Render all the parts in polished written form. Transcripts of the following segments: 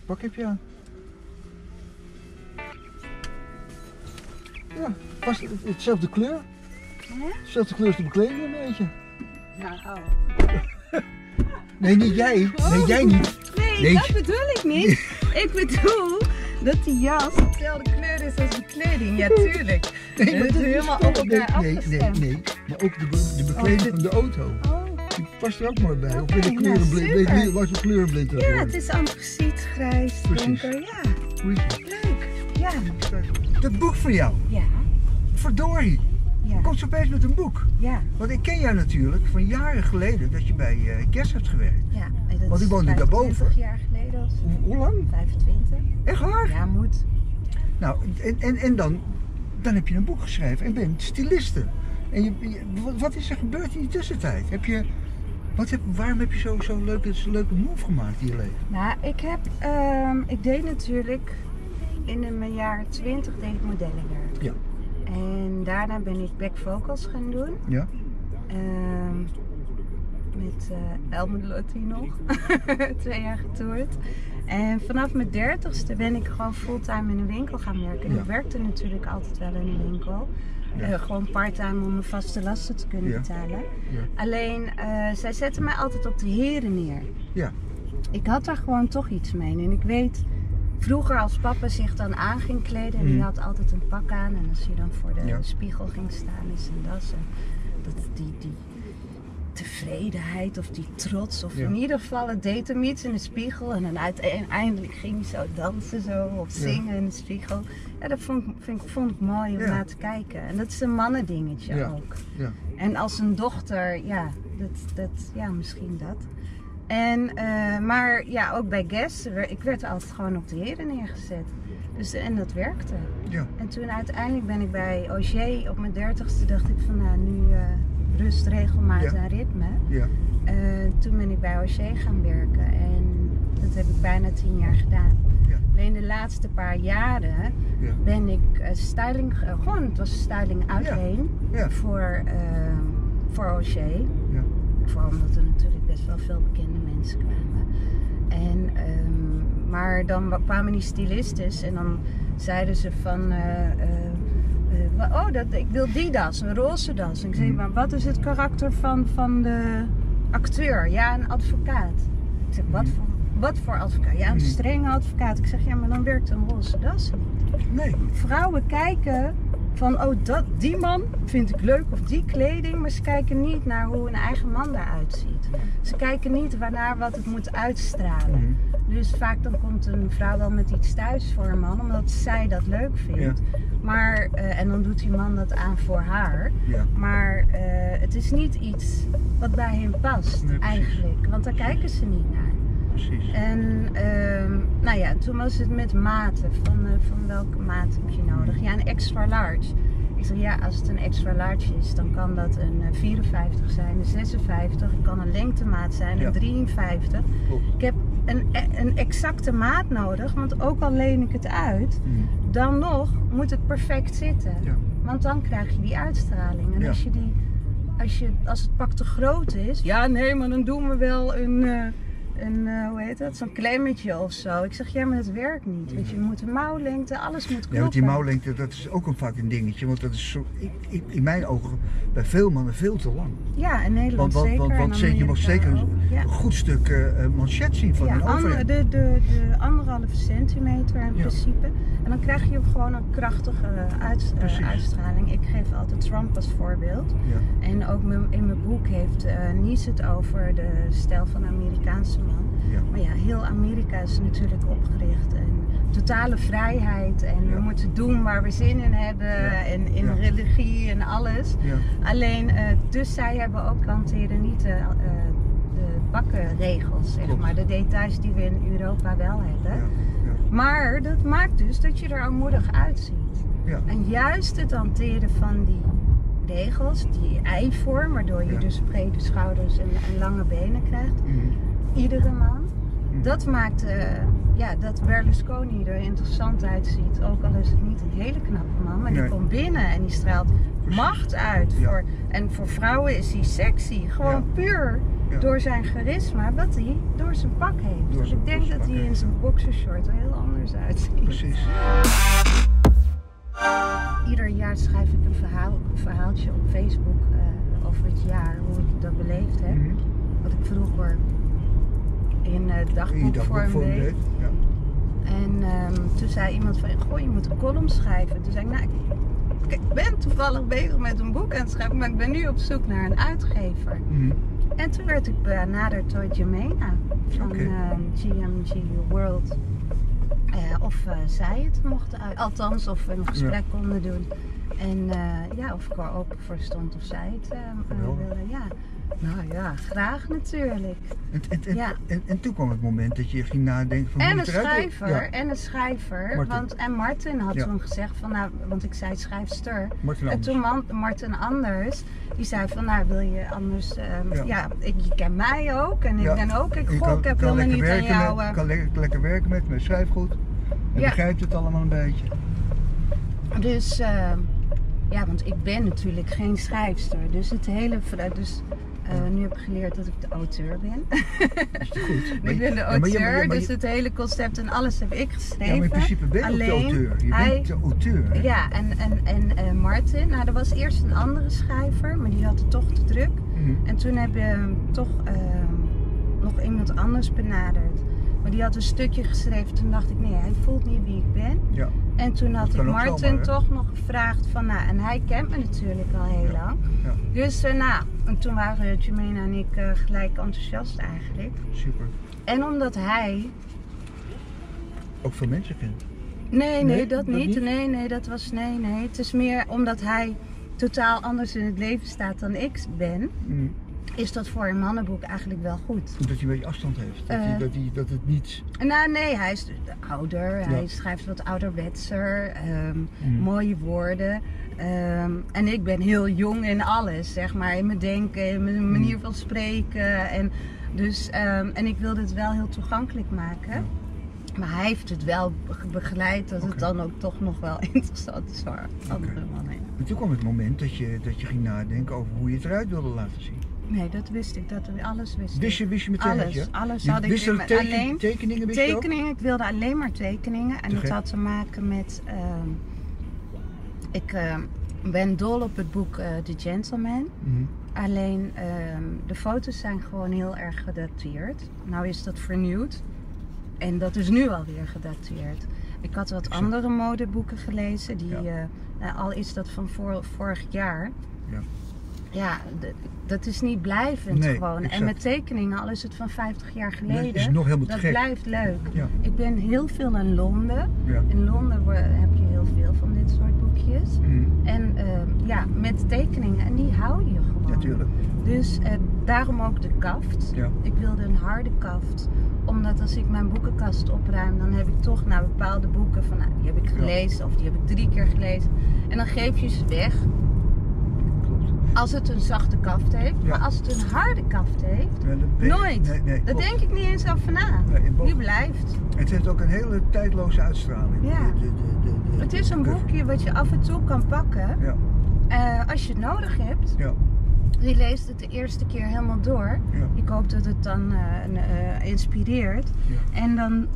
pak heb je aan? Ja, past hetzelfde kleur. Ja? Hetzelfde kleur als de bekleding een beetje. Nou. Nee, niet jij. Nee, jij niet. Nee, dat bedoel ik niet. Ik bedoel dat die jas dezelfde kleur is als de kleding. Ja, tuurlijk. Nee, maar het is helemaal op elkaar afgestemd. Nee. Maar ook de bekleding van de auto. Oh. Die past er ook mooi bij. Of ben je Oké, kleurenblind? nou, super. Wat je kleurenblind hebt? Ja, het is antraciet, grijs, Precies. donker. Ja, Hoe is het? leuk. Ja. Dat boek van jou. Ja. Verdorie. Ja. Komt zo opeens met een boek. Ja. Want ik ken jou natuurlijk van jaren geleden dat je bij Guess hebt gewerkt. Ja. En dat Want die is woonde 25 daarboven. jaar geleden of zo. Hoe lang? 25. Echt waar? Ja, moet. Nou, en dan heb je een boek geschreven en bent stiliste. En wat is er gebeurd in die tussentijd? Waarom heb je zo'n leuke move gemaakt in je leven? Nou, ik deed natuurlijk in mijn jaren 20 deed ik modellenwerk. Ja. En daarna ben ik back vocals gaan doen. Ja? Met Elmer Lotti nog. 2 jaar getoerd. En vanaf mijn 30ste ben ik gewoon fulltime in een winkel gaan werken. En Ja. ik werkte natuurlijk altijd wel in een winkel. Ja. Gewoon parttime om mijn vaste lasten te kunnen Ja. betalen. Ja. Alleen, zij zetten mij altijd op de heren neer. Ja. Ik had daar gewoon toch iets mee. En ik weet, vroeger als papa zich dan aan ging kleden en die had altijd een pak aan. En als hij dan voor de spiegel ging staan is en das. En die tevredenheid of die trots. Of in ieder geval, het deed hem iets in de spiegel. En dan uiteindelijk ging hij zo dansen zo, of zingen in de spiegel. Ja, dat vond ik mooi om naar te kijken. En dat is een mannendingetje ook. Ja. En als een dochter, ja, misschien dat. En, maar ja, ook bij Guess, ik werd altijd gewoon op de heren neergezet. Dus, en dat werkte. Ja. En toen uiteindelijk ben ik bij Auger op mijn 30ste, dacht ik van nou, nu rust, regelmaat en ritme. Ja. Toen ben ik bij Auger gaan werken en dat heb ik bijna 10 jaar gedaan. Ja. Alleen de laatste paar jaren ben ik styling, gewoon het was styling uitleen voor Auger. Ja. Vooral omdat er natuurlijk best wel veel bekende mensen kwamen. En, maar dan kwamen die stylistes en dan zeiden ze van... ik wil die das, een roze das. En ik zei, maar wat is het karakter van de acteur? Ja, een advocaat. Ik zeg, wat voor advocaat? Ja, een strenge advocaat. Ik zeg, ja, maar dan werkt een roze das niet. Nee. Vrouwen kijken van, die man vind ik leuk of die kleding, maar ze kijken niet naar hoe een eigen man daaruit ziet. Ze kijken niet naar wat het moet uitstralen. Dus vaak dan komt een vrouw wel met iets thuis voor een man, omdat zij dat leuk vindt. Ja. Maar, en dan doet die man dat aan voor haar. Ja. Maar het is niet iets wat bij hem past, eigenlijk. Want daar kijken ze niet naar. Precies. En nou ja, toen was het met maten. Van welke maat heb je nodig? Ja, een extra large. Ik zeg ja, als het een extra large is, dan kan dat een 54 zijn, een 56. Het kan een lengtemaat zijn, een 53. Ik heb een exacte maat nodig, want ook al leen ik het uit, dan nog moet het perfect zitten. Ja. Want dan krijg je die uitstraling. En als het pak te groot is, ja nee, maar dan doen we wel een hoe heet dat, zo'n klemmetje of zo. Ik zeg, ja, maar dat werkt niet. Weet je moet de mouwlengte, alles moet kloppen. Ja, want die mouwlengte, dat is ook vaak een dingetje. Want dat is zo, in mijn ogen bij veel mannen veel te lang. Ja, in Nederland zeker. Want je mag zeker een goed stuk manchet zien van een overhemd. De 1,5 centimeter in principe. En dan krijg je gewoon een krachtige uitstraling. Ik geef altijd Trump als voorbeeld. Ja. En ook in mijn boek heeft Nies het over de stijl van de Amerikaanse man. Ja. Maar ja, heel Amerika is natuurlijk opgericht. En totale vrijheid. En we moeten doen waar we zin in hebben. En in religie en alles. Ja. Alleen, dus zij hebben ook hanteren niet de bakkenregels, zeg maar. De details die we in Europa wel hebben. Ja. Maar dat maakt dus dat je er armoedig uitziet. Ja. En juist het hanteren van die regels, die ei-vorm, waardoor je dus brede schouders en lange benen krijgt, iedere man, dat maakt dat Berlusconi er interessant uitziet. Ook al is het niet een hele knappe man, maar die komt binnen en die straalt macht uit. En voor vrouwen is hij sexy, gewoon puur Ja. Door zijn charisma, wat hij door zijn pak heeft. Door Dus zijn- ik denk door zijn dat pak hij in heeft, zijn ja. boxershort er heel anders uitziet. Precies. Ieder jaar schrijf ik een verhaaltje op Facebook over het jaar, hoe ik dat beleefd heb. Mhm. Wat ik vroeger in In je dagboekvorm dagboekvorm deed. deed. Ja. En toen zei iemand van, goh, je moet een column schrijven. Toen zei ik, nou, ik ben toevallig bezig met een boek aan het schrijven, maar ik ben nu op zoek naar een uitgever. Mhm. En toen werd ik benaderd door Jemena van Oké. GMG World. Of zij het mochten uit, althans of we een gesprek konden doen. En ja, of ik er open voor stond of zij het Geweldig. wilden. Ja. Nou ja, graag natuurlijk. En, Ja. en toen kwam het moment dat je ging nadenken van hoe En een het eruit wil. schrijver, Ja. en een schrijver. Martin. En Martin had Ja. toen gezegd van, nou, want ik zei schrijfster. Martin En Anders. toen Martin Anders, die zei van, nou wil je anders, Ja. ja, je kent mij ook en ik Ja. ben ook, Je ik kan- heb kan helemaal lekker niet aan werken jou. met- kan lekker werken met schrijfgoed. En Ja. begrijpt het allemaal een beetje. Dus, ja, want ik ben natuurlijk geen schrijfster. Dus het hele, nu heb ik geleerd dat ik de auteur ben. Dat is toch goed? Ik ben de Ja, maar auteur, maar dus het hele concept en alles heb ik geschreven. ja, maar in principe ben je ook de Alleen, auteur. Je hij- bent de auteur. Hè? Ja, en Martin, nou er was eerst een andere schrijver, maar die had het toch te druk. Mhm. En toen hebben we toch nog iemand anders benaderd. Maar die had een stukje geschreven, toen dacht ik, nee, hij voelt niet wie ik ben. Ja. En toen had Dat ik kan ook Martin zomaar, hè? toch nog gevraagd van, nou, en hij kent me natuurlijk al heel Ja. lang. Ja. Dus nou, en toen waren Jemena en ik gelijk enthousiast eigenlijk. Super. En omdat hij... Ook veel mensen kent. Nee, dat dat niet. niet? Nee, dat was... Nee. Het is meer omdat hij totaal anders in het leven staat dan ik ben. Mhm. Is dat voor een mannenboek eigenlijk wel goed. Dat hij een beetje afstand heeft. Dat het niet... Nou nee, hij is ouder. Ja. Hij schrijft wat ouderwetser. Mhm. Mooie woorden. En ik ben heel jong in alles, zeg maar. In mijn denken, in mijn manier van spreken. En, dus, en ik wilde het wel heel toegankelijk maken. Ja. Maar hij heeft het wel begeleid dat Oké. het dan ook toch nog wel interessant is voor andere mannen. En toen kwam het moment dat je ging nadenken over hoe je het eruit wilde laten zien. Nee, dat wist ik. Alles wist ik. Wist je meteen Alles, dat je? alles Je had ik wist in ook mijn- alleen tekeningen wist je ook? tekeningen. Ik wilde alleen maar tekeningen. En Te dat gek. had te maken met... ik ben dol op het boek The Gentleman. Mhm. Alleen de foto's zijn gewoon heel erg gedateerd. Nou is dat vernieuwd. En dat is nu alweer gedateerd. Ik had wat Exact. andere modeboeken gelezen. Die, Ja. al is dat van vorig jaar. Ja. Ja, dat is niet blijvend Nee, gewoon. exact. En met tekeningen, al is het van 50 jaar geleden, Nee, is het nog helemaal te dat gek. blijft leuk. Ja. Ik ben heel veel in Londen. Ja. In Londen heb je heel veel van dit soort boekjes. Mhm. En ja, met tekeningen. En die hou je gewoon. Natuurlijk. Dus daarom ook de kaft. Ja. Ik wilde een harde kaft. Omdat als ik mijn boekenkast opruim, dan heb ik toch naar bepaalde boeken van, nou, die heb ik gelezen of die heb ik 3 keer gelezen. En dan geef je ze weg. Klopt. Als het een zachte kaft heeft. Ja. Maar als het een harde kaft heeft, Ja, dat weet ik. nooit. Nee, Daar klopt. denk ik niet eens over na. Nee, in boven. Die blijft. Het heeft ook een hele tijdloze uitstraling. Ja. Het is een de- boekje wat je af en toe kan pakken. Ja, Als je het nodig hebt. ja, Je leest het de eerste keer helemaal door. ja. Ik hoop dat het dan inspireert. Ja. En dan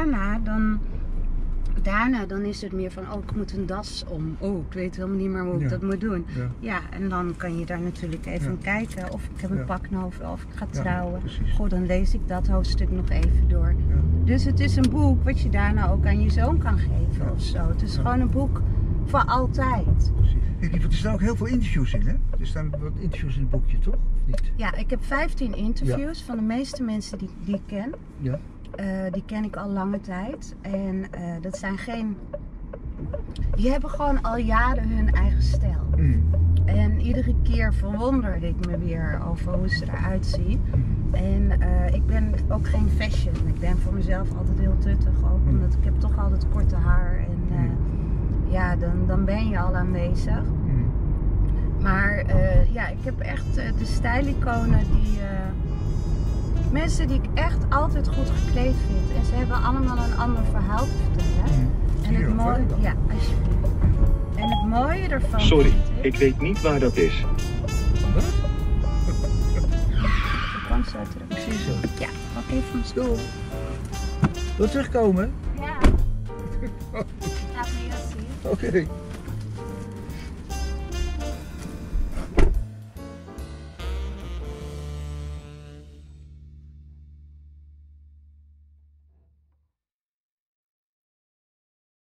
daarna dan is het meer van, oh, ik moet een das om. Oh, ik weet helemaal niet meer hoe ik Ja. dat moet doen. Ja. Ja, en dan kan je daar natuurlijk even Ja. kijken. Of ik heb een Ja. paknovel, of ik ga Ja, trouwen. precies. Goh, dan lees ik dat hoofdstuk nog even door. Ja. Dus het is een boek wat je daarna ook aan je zoon kan geven Ja. of zo. Het is Ja. gewoon een boek voor altijd. Precies. Kijk, er staan ook heel veel interviews in, hè? Er staan wat interviews in het boekje, toch? Of niet? Ja, ik heb 15 interviews van de meeste mensen die ik ken. Ja. Die ken ik al lange tijd. En dat zijn geen... Die hebben gewoon al jaren hun eigen stijl. Mhm. En iedere keer verwonderde ik me weer over hoe ze eruit zien. Mhm. En ik ben ook geen fashion. Ik ben voor mezelf altijd heel tuttig ook. Omdat ik heb toch altijd korte haar. En ja, dan ben je al aanwezig. Mhm. Maar ja, ik heb echt de stijliconen die... mensen die ik echt altijd goed gekleed vind. En ze hebben allemaal een ander verhaal te vertellen. Mhm. En Hier, het mooie... verder dan. Ja, alsjeblieft. En het mooie ervan Sorry, vind ik weet niet waar dat is. Wat? Ik kan zo terug. Ik zie je zo. Ja, pak even mijn stoel. Doei. Wil je terugkomen? Ja. Laat me dat zien. Oké.